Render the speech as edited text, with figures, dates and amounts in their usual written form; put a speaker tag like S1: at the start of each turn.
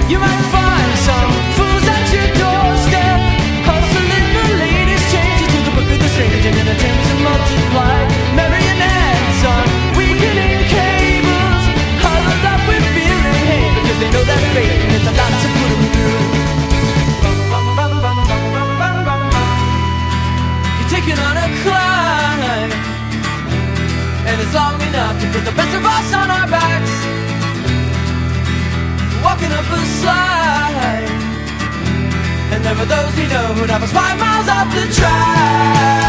S1: You might find some fools at your doorstep, hustling the latest changes to the book of the strange in an attempt to multiply marionettes on weakening cables, huddled up with fear and hate because they know that fate and it's a lot to put them through. You're taking on a climb, and it's long enough to put the best of us on our backs, walking up a slide. And there are those we know who'd have us 5 miles off the track.